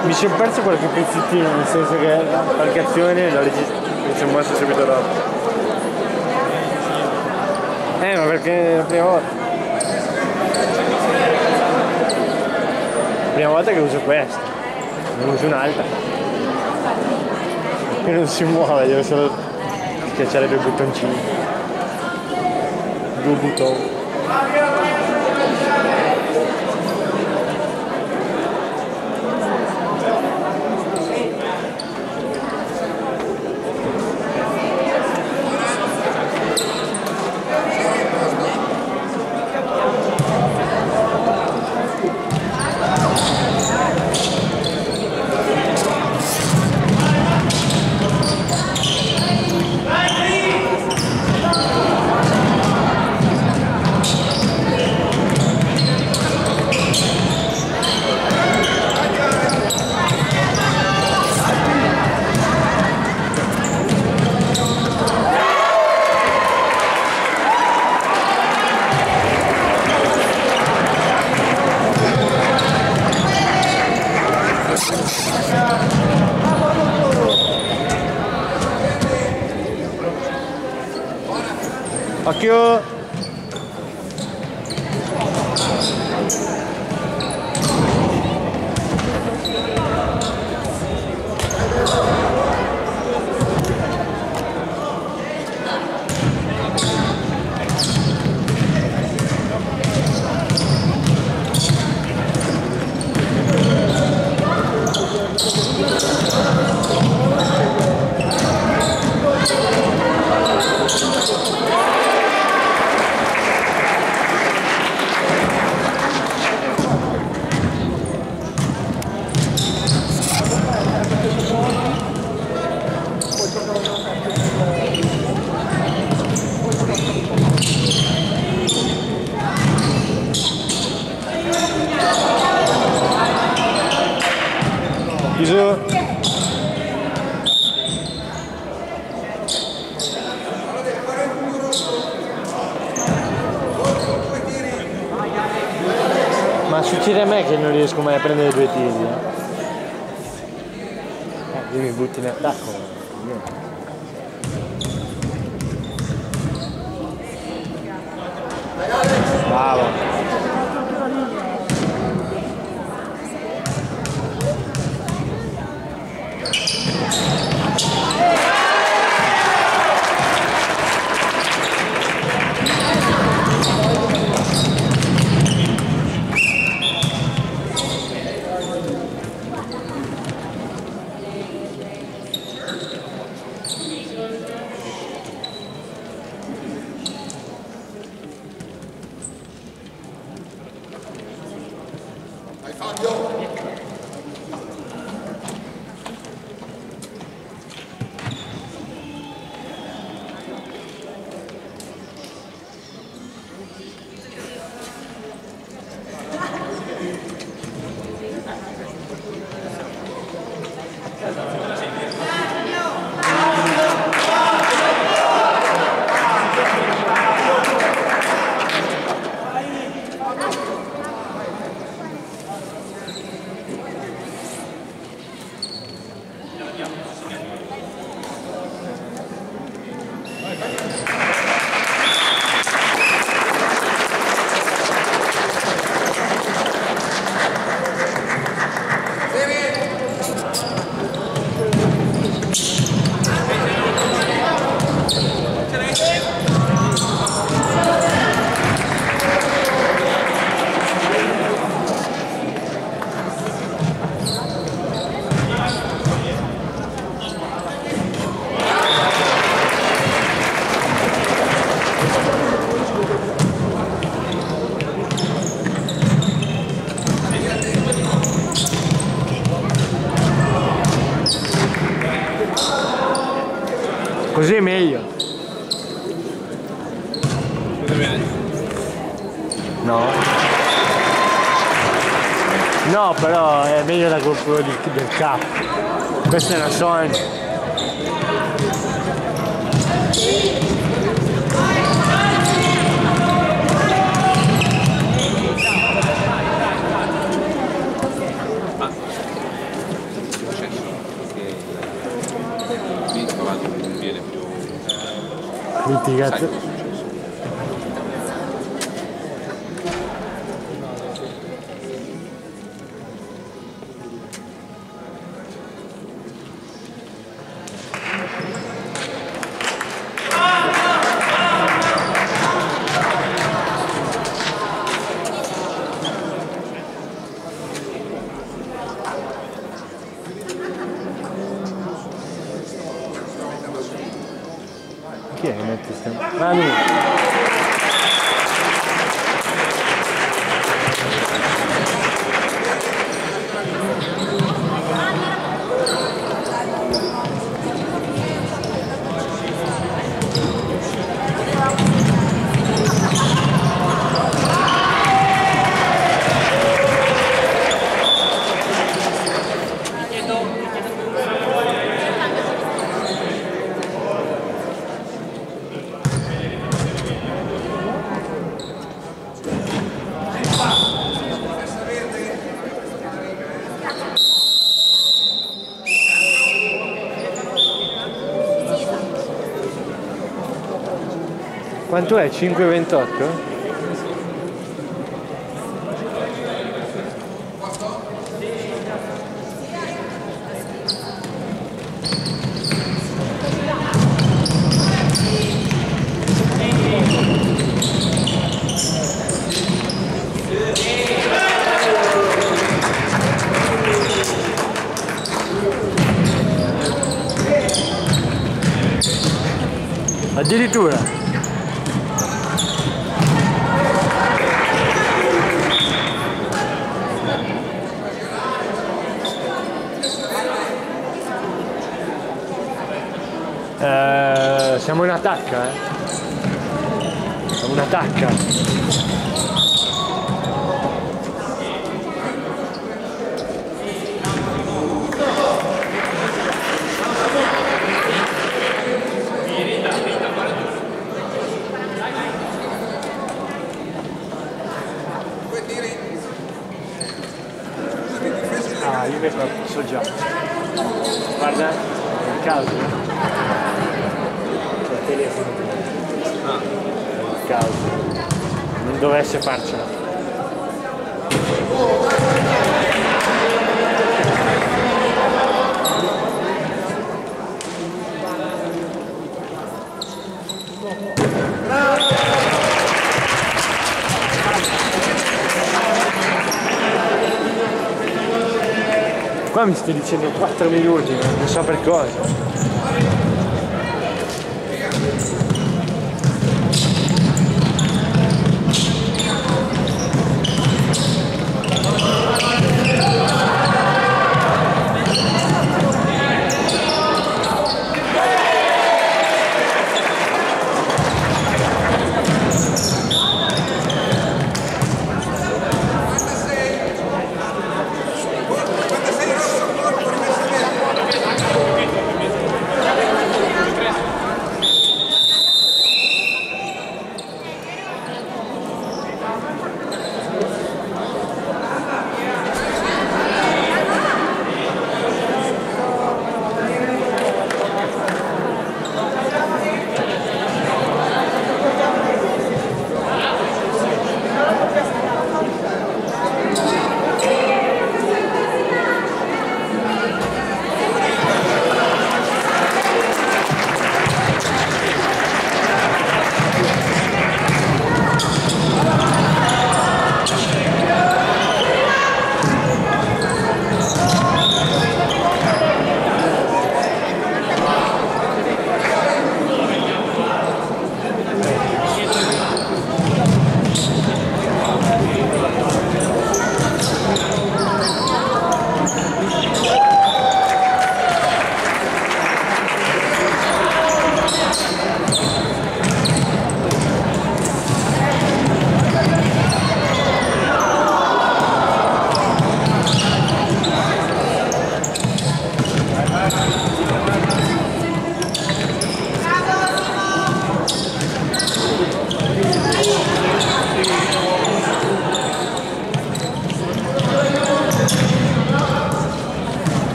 Mi sono perso qualche pezzettino, nel senso che qualche azione mi sono mosso subito dopo. Ma perché è la prima volta? Prima volta che uso questa, non uso un'altra. Che non si muove, devo solo schiacciare due bottoncini. Due buttoni. Occhio! Chiuso. Ma succede a me che non riesco mai a prendere due tiri. Io mi butto in attacco. Bravo. Così è meglio. No. No, però è meglio da quello del capo. Questa è una Sony. Litigato. Chi è che mette stampa? Ah, lui! Quanto è? 5,28? Addirittura! Siamo in attacca, Siamo in attacca. Ah, io mi so già. Guarda, il caso. Telefono. Il caso. Non dovesse farcela. Qua mi stai dicendo 4 minuti, non so per cosa.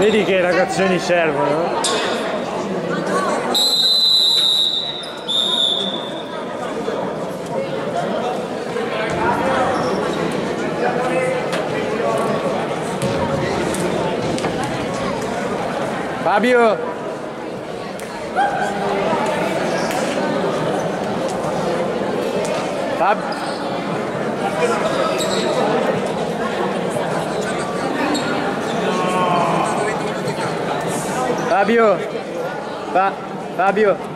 Vedi che i ragazzoni servono? Fabio! Fabio! Fabio!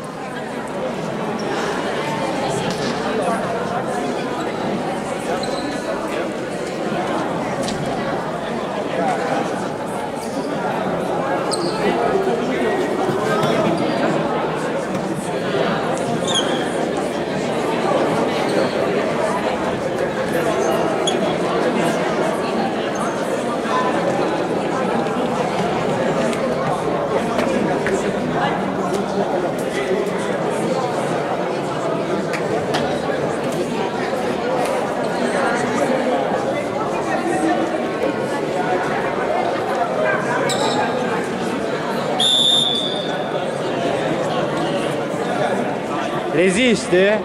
Resiste?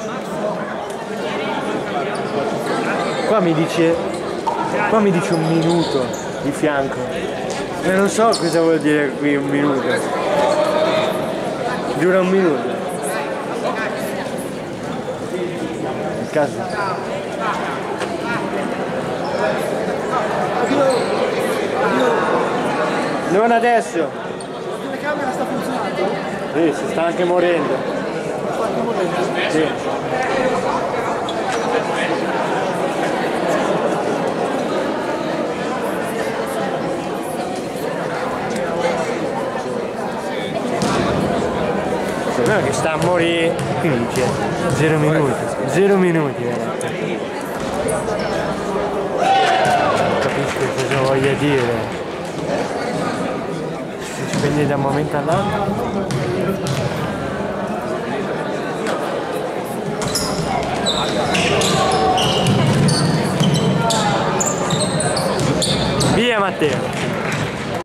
Qua mi dice un minuto di fianco e non so cosa vuol dire qui un minuto. Dura un minuto. Il caso. Non adesso. La telecamera sta funzionando? Sì, si sta anche morendo. Sì. No, che sta a morire, quindi dice 0 minuti, 0 minuti veramente. Non capisco cosa voglia dire. Si spegne da un momento all'altro. Via Matteo!